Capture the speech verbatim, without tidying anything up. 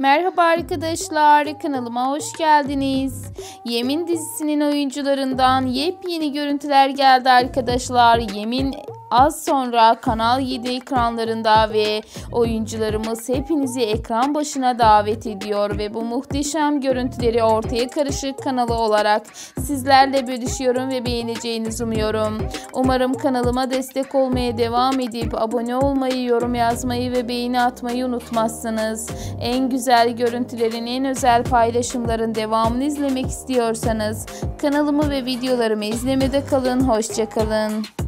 Merhaba arkadaşlar, kanalıma hoş geldiniz. Yemin dizisinin oyuncularından yepyeni görüntüler geldi arkadaşlar. Yemin az sonra Kanal yedi ekranlarında ve oyuncularımız hepinizi ekran başına davet ediyor ve bu muhteşem görüntüleri Ortaya Karışık kanalı olarak sizlerle bölüşüyorum ve beğeneceğinizi umuyorum. Umarım kanalıma destek olmaya devam edip abone olmayı, yorum yazmayı ve beğeni atmayı unutmazsınız. En güzel görüntülerin, en özel paylaşımların devamını izlemek istiyorsanız kanalımı ve videolarımı izlemede kalın. Hoşça kalın.